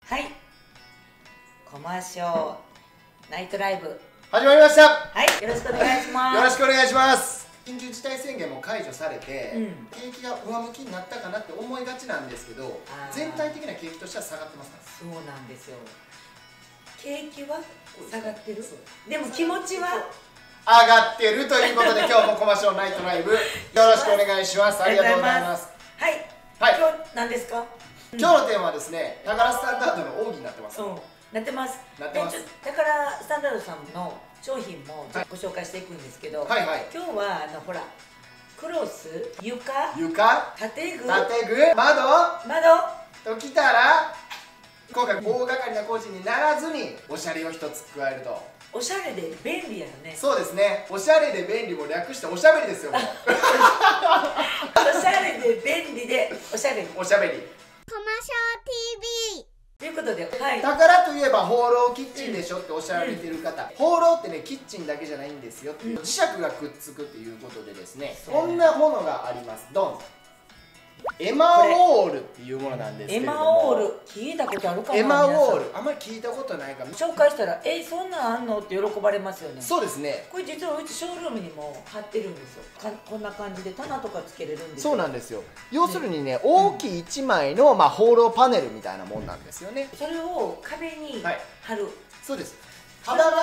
はい、コマーショナイトライブ始まりました。 はい、よろしくお願いします。 よろしくお願いします。緊急事態宣言も解除されて、景気が上向きになったかなって思いがちなんですけど、全体的な景気としては下がってますか？ そうなんですよ。景気は下がってる。でも気持ちは上がってるということで、今日もコマーショナイトライブよろしくお願いします。ありがとうございます。 はい、はい、今日何ですか？ 今日のテーマはですね、宝スタンダードの奥義になってます。 なってます。 なってます。 宝スタンダードさんの商品もご紹介していくんですけど、 はいはい。 今日はほらクロス、床、建具、 窓ときたら、今回大掛かりな工事にならずにおしゃれを一つ加えると。 おしゃれで便利やよね。 そうですね。おしゃれで便利も略しておしゃべりですよ。もうおしゃれで便利でおしゃべり。 おしゃべり。 コマショー TV ということで、はい、 宝といえばホーローキッチンでしょっておっしゃられてる方、ホーローってね、キッチンだけじゃないんですよ、磁石がくっつくっていうことでですね、こんなものがあります。ドン。エマオールっていうものなんですけれども、 エマオール聞いたことあるかな？ エマオールあんまり聞いたことないかも。 紹介したらそんなんあんのって喜ばれますよね。 そうですね。 これ実はうちショールームにも貼ってるんですよ。こんな感じで棚とかつけれるんですよ。 そうなんですよ。要するにね、大きい1枚のホーローパネルみたいなもんなんですよね。 それを壁に貼る。 そうです。幅が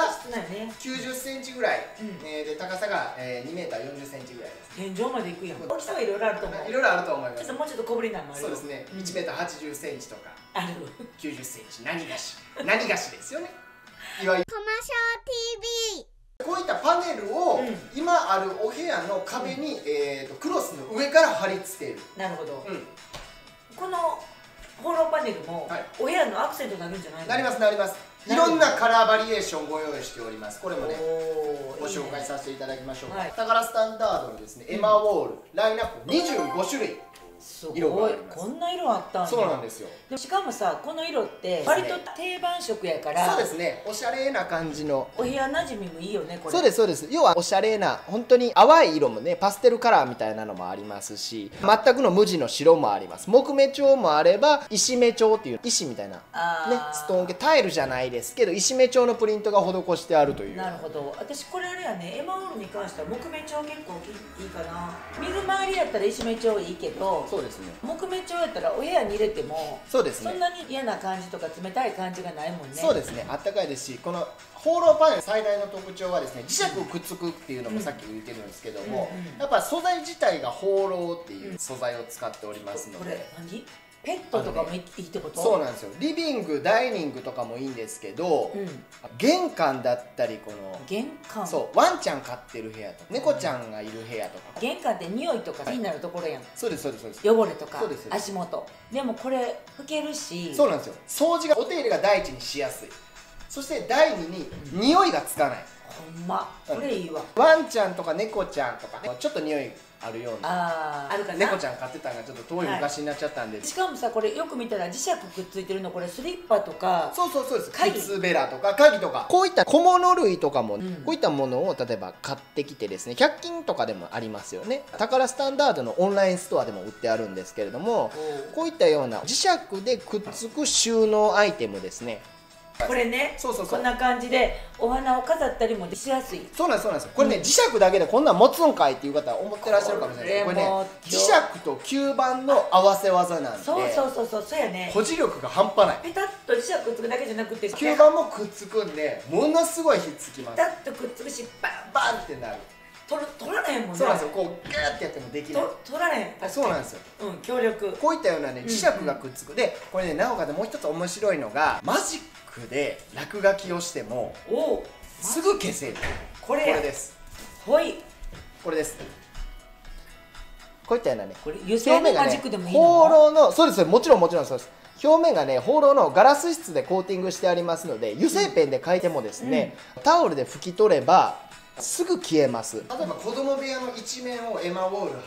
90 センチぐらい、で高さが2メーター40センチぐらいです。 天井までいくやん。大きさはいろいろあると思う。 いろいろあると思います。 もうちょっと小ぶりなのもある。 そうですね。1メーター80センチとかある。 90センチ何菓子ですよね。いわゆるコマショー TV。 こういったパネルを今あるお部屋の壁にクロスの上から貼り付ける。 なるほど。このホーローパネルもお部屋のアクセントになるんじゃないの？ なります、なります。いろんなカラーバリエーションをご用意しております。これもね、ご紹介させていただきましょう。宝スタンダードのですね、エマウォールラインナップ25種類色があります。 こんな色あったんだ。 そうなんですよ。 しかもさ、この色って割と定番色やから、 そうですね、おしゃれな感じのお部屋馴染みもいいよね。これそうです、そうです。要はおしゃれな、本当に淡い色もね、パステルカラーみたいなのもありますし、全くの無地の白もあります。木目調もあれば石目調っていう石みたいなね、ストーン系、タイルじゃないですけど石目調のプリントが施してあるという。 なるほど。私これあれやね、エマオールに関しては木目調結構いいかな。水回りやったら石目調いいけど、 そうですね、 木目調やったらお部屋に入れてもそうですね、 そんなに嫌な感じとか冷たい感じがないもんね。 そうですね、あったかいですし、このホーローパネル最大の特徴はですね、磁石をくっつくっていうのもさっき言ってるんですけども、やっぱ素材自体がホーローっていう素材を使っておりますので。 これ何？ペットとかもいいってこと？ そうなんですよ。リビング、ダイニングとかもいいんですけど、玄関だったり、この玄関、 そうワンちゃん飼ってる部屋とか猫ちゃんがいる部屋とか、 玄関って匂いとか気になるところやん。 そうです、そうです、そうです。 汚れとかそうです、 足元でもこれ拭けるし、 そうなんですよ。掃除が、お手入れが第一にしやすい、そして第二に匂いがつかない。 ほんまこれいいわ。 ワンちゃんとか猫ちゃんとかちょっと匂いあるような、 あるかな。 猫ちゃん飼ってたのがちょっと遠い昔になっちゃったんで、 しかもさ、これよく見たら磁石くっついてるの、これスリッパとか、 そうです、靴べらとか鍵とか、こういった小物類とかも、こういったものを例えば買ってきてですね、100均とかでもありますよね。宝スタンダードのオンラインストアでも売ってあるんですけれども、こういったような磁石でくっつく収納アイテムですね。 これね、こんな感じでお花を飾ったりもしやすい。 そうなんです、そうなんです。これね、磁石だけでこんなん持つんかいっていう方は思ってらっしゃるかもしれない。これね、磁石と吸盤の合わせ技なんで、 そうやね。 保持力が半端ない。 ペタッと磁石くっつくだけじゃなくて、 吸盤もくっつくんで、ものすごいひっつきます。 ペタッとくっつくし、 バンってなる。 取られへんもんね。 そうなんですよ。こうギューってやってもできない。 取られへん。 そうなんですよ。 強力。 こういったようなね、磁石がくっつく。で、これね、なおかつもう一つ面白いのが、マジックで落書きをしてもすぐ消せる。これです。 ほい。 これです。こういったようなね、 これ油性のマジックでもいいの？ ホーローの、そうです、もちろんそうです。表面がね、ホーローのガラス質でコーティングしてありますので、油性ペンで描いてもですね、タオルで拭き取ればすぐ消えます。例えば子供部屋の一面をエマウォール貼って、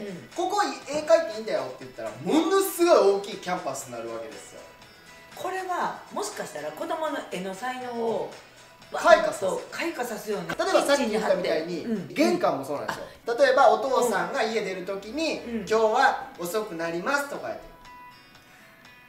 ここ絵描いていいんだよって言ったら、ものすごい大きいキャンパスになるわけですよ。 これはもしかしたら子供の絵の才能を開花さすよね。 例えばさっき言ったみたいに、玄関もそうなんですよ。例えばお父さんが家出る時に、今日は遅くなりますとか言って、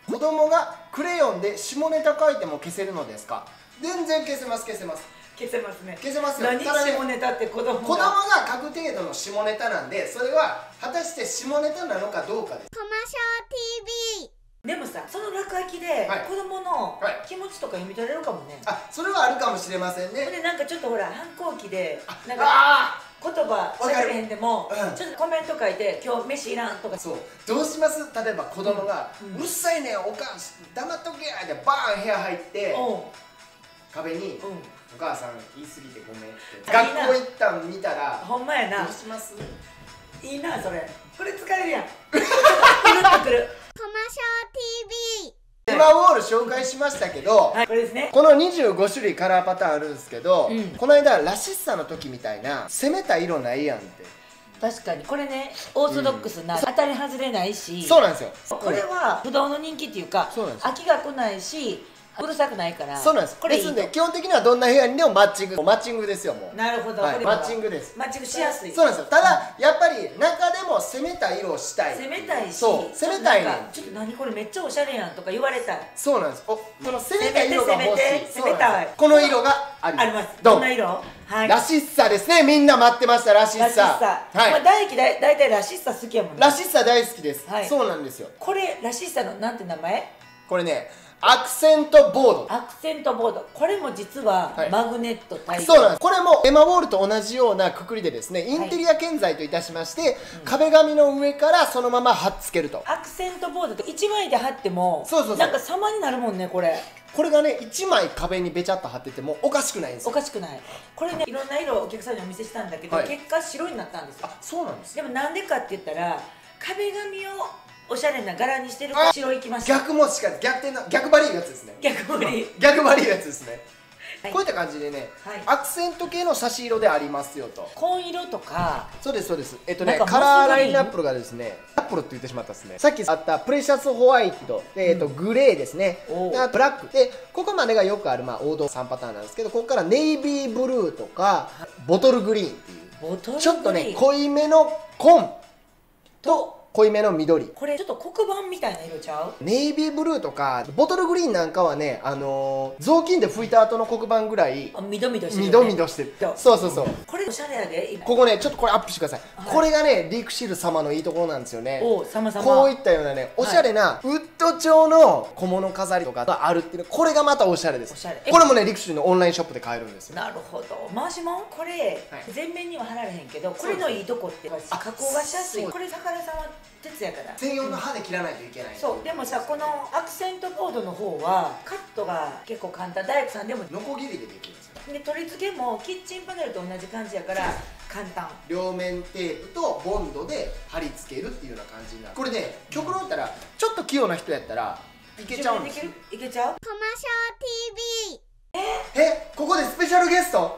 子供がクレヨンで下ネタ書いても消せるのですか？全然消せます消せます消せますね。 消せますよ。 何下ネタって子供がが書く程度の下ネタなんで、それは果たして下ネタなのかどうかです。 コマショー TV。 でもさ、その落書きではい子供のはい気持ちとか読み取れるかもね。 あ、それはあるかもしれませんね。 でなんかちょっとほら反抗期でなんかあ言葉しゃべれへんでもうんちょっとコメント書いて今日飯いらんとか。 そう、どうします？例えば子供がうんうるさいねんおかん黙っとけやってバーン部屋入っておう壁にうんお母さん言い過ぎてごめんってあいいな学校行ったん見たらほんまやな。 どうします？ いいなそれ。これ使えるやん。くるっとくる。 コマショー TV。 エマウォール紹介しましたけど、 はい、これですね。 この25種類カラーパターンあるんですけど、 うんこの間ラシッサの時みたいな攻めた色ないやんって確かにこれねオーソドックスな、当たり外れないし、 そうなんですよ。 これは不動の人気っていうかそうなんですよ飽きが来ないしうるさくないからそうなんです。 これいいとですんで基本的にはどんな部屋にでもマッチングですよ。もうなるほど、 はい、 これマッチングです。 マッチングしやすい。 そうなんですよ。ただやっぱり中でも攻めた色をしたい。 攻めたいし、 そう攻めたいねんなんかちょっと何これめっちゃおしゃれやんとか言われたい。 そうなんです。お、その攻めた色が欲しい。 攻めてそうなんです攻めたいこの色があります。 あります。 どんどんな色？はい。 ラシッサですね。みんな待ってました。ラシッサ。 ラシッサ。 はい。 まあ大輝だいたいラシッサ好きやもんね。 ラシッサ大好きです。 はいそうなんですよ。 これラシッサのなんて名前？ これね、アクセントボード。 アクセントボード。これも実ははいマグネットタイプ。 そうなんです。これもエマウォールと同じようなくくりでですね、インテリア建材といたしまして、壁紙の上からそのまま貼っつけると。 アクセントボードって1枚で貼ってもそうそうそうなんか様になるもんねこれ。 これがね、1枚壁にべちゃっと貼っててもおかしくないんですおよ。 かしくない。これねいろんな色をお客さんにお見せしたんだけど、 はい結果白になったんですよ。 あ、そうなんです。 でもなんでかって言ったら壁紙をおしゃれな柄にしてるから白いきました。 逆もしか逆転の逆張りいうやつですね。 逆張り。 逆張りいうやつですね。 はいこういった感じでね、 はいアクセント系の差し色でありますよと。 紺色とかそうですそうです。 なんかカラーラインナップがですね、アップルって言ってしまったですね。さっきあったプレシャスホワイトで、グレーですね。 おうでブラックで、ここまでがよくあるまあ王道3パターンなんですけど、ここからネイビーブルーとかボトルグリーンっていうボトルグリーンちょっとね濃いめの紺と濃いめの緑。 これちょっと黒板みたいな色ちゃう？ ネイビーブルーとかボトルグリーンなんかはね、雑巾で拭いた後の黒板ぐらいあみどみどしてる、ね、 みどみどしてる。そうそうそう。 これおしゃれやで今。 ここね、ちょっとこれアップしてください。 はいこれがね、リクシル様のいいところなんですよね。 おう様々。 こういったようなね、おしゃれなウッド調の小物飾りとかがあるっていうの、これがまたおしゃれです。 おしゃれこれもね、リクシルのオンラインショップで買えるんですよ。 なるほど。回しもんこれ、 はい全面には貼られへんけど、これのいいとこって加工がしやすい。 そうこれ宝さんは鉄やから。 専用の刃で切らないといけない。 そうでもさこのアクセントボードの方はカットが結構簡単。大工さんでもノコギリでできるんですよ。 で取り付けもキッチンパネルと同じ感じやから簡単。 両面テープとボンドで貼り付けるっていうような感じになる。これね、極論言ったらちょっと器用な人やったらいけちゃうんですよ。 いけちゃう？ コマショー TV。 ここでスペシャルゲスト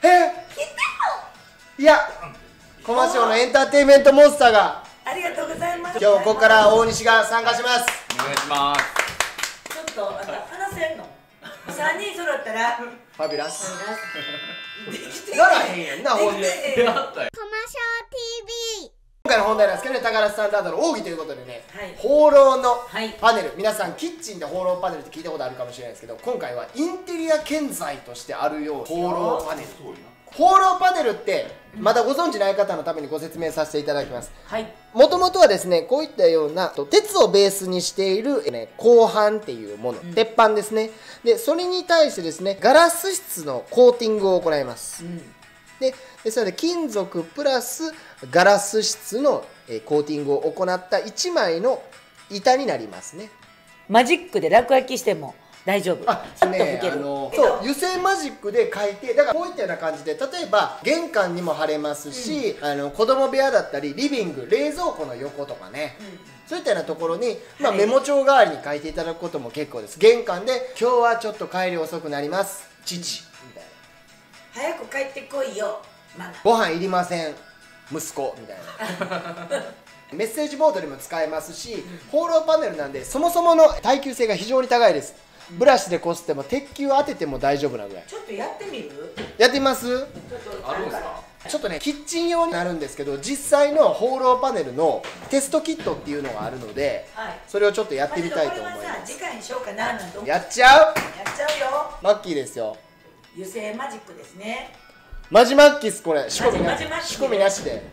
いや、コマショーのエンターテインメントモンスターがありがとうございます。 今日ここから大西が参加します。 お願いします。 ちょっと話せんの3人揃ったらファビュラスできてならへんやんな、ほんで。 できてやったよ。 コマショー TV。 今回の本題なんですけどね、宝スタンダードの奥義ということでね、 はい放浪のはいパネル、皆さんキッチンで放浪パネルって聞いたことあるかもしれないですけど、今回はインテリア建材としてあるよう放浪パネル。放浪パネルってまだご存知ない方のためにご説明させていただきます。 はいもともとはですね、こういったような鉄をベースにしている、鋼板っていうもの、鉄板ですね。でそれに対してですね、ガラス質のコーティングを行います。ですので金属プラスガラス質のコーティングを行った1枚の板になりますね。 マジックで落書きしても大丈夫。 あ、 ちょっとね、 拭ける。 そう油性マジックで描いて、だからこういったような感じで、例えば玄関にも貼れますし、子供部屋だったりリビング、冷蔵庫の横とかね、そういったようなところに、まあ、 はいメモ帳代わりに書いていただくことも結構です。玄関で今日はちょっと帰り遅くなります父みたいな、 早く帰ってこいよママ。 ご飯いりません息子みたいなメッセージボードでも使えますし、放浪パネルなんでそもそもの耐久性が非常に高いです。ブラシでこすっても鉄球を当てても大丈夫なぐらい。 ちょっとやってみる？ やってみます？ ちょっとあるんですか？ ちょっとねキッチン用になるんですけど、実際のホーローパネルのテストキットっていうのがあるので、 はい、 それをちょっとやってみたいと思いこれはさます。 次回にしようかななんて思ってやっちゃうやっちゃうよ。 マッキーですよ。 油性マジックですね。 マジマッキーっすこれ。仕込みなマジマッキー仕込みなしで。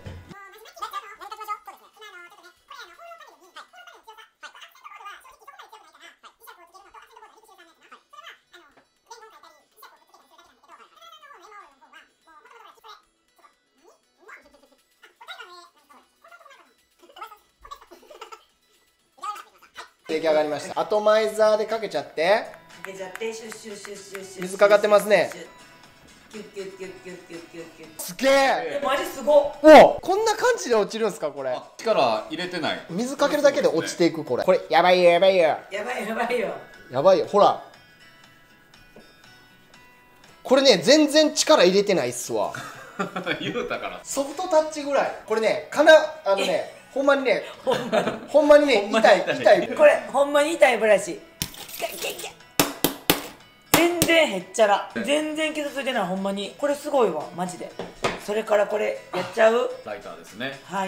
出来上がりました。アトマイザーでかけちゃって。 かけちゃってシュッシュッシュッシュッシュッ。 水かかってますね。 キュッキュッキュッキュッキュッキュッキュッ。 すげえ。 マジすごっ。 お、こんな感じで落ちるんすかこれ。 力入れてない。 水かけるだけで落ちていくこれ。これやばいよやばいよ。 やばいやばいよ。 やばいよほら。これね全然力入れてないっすわ。 言うたから。 ソフトタッチぐらい。これねほんまにねほんまにね痛い。 これほんまに痛いブラシ。全然へっちゃら。全然傷ついてないほんまに。これすごいわマジで。それからこれやっちゃう。 ライターですね。 はい。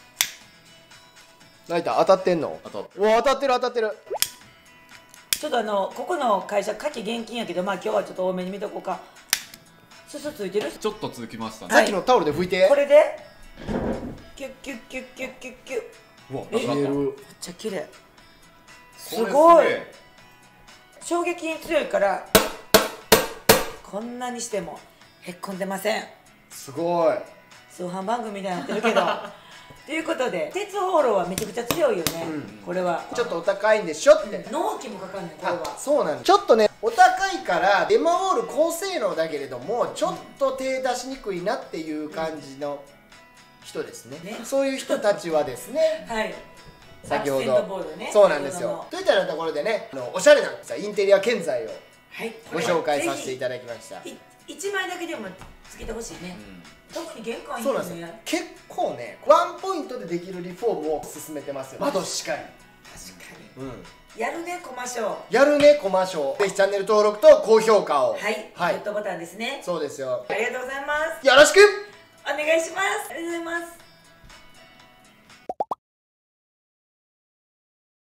ライター当たってんの？ 当たってお、当たってる当たってる。 ちょっとここの会社夏季現金やけど、まあ今日はちょっと多めに見とこうか。すすついてる？ ちょっと続きましたね。 さっきのタオルで拭いて。 これでキュッキュッキュッキュッキュッキュッ。 うわ、 えなくなった。 めっちゃ綺麗。すこれごい。 すげえ衝撃に強いからこんなにしてもへっこんでません。 すごい。 通販番組みたいになってるけどということで鉄ホーローはめちゃくちゃ強いよね、これはちょっとお高いんでしょって。 納期もかかんねんこれは。 そうなんです。ちょっとねお高いからエマオール高性能だけれどもちょっと手出しにくいなっていう感じの人ですね。そういう人たちはですねはい先ほアクセントボーどルね。 そうなんです先ほどの。 よといったようなところでねおしゃれなインテリア建材をはいご紹介させていただきました。 1枚だけでもつけてほしいね、特に玄関そうなんですよ。結構ねワンポイントでできるリフォームを進めてますよ。窓しかり。 確かに、やるねコマショー。 やるねコマショー。ぜひチャンネル登録と高評価を。 はい、グッドボタンですね。 そうですよ。 ありがとうございます。 よろしくお願いします。ありがとうございます。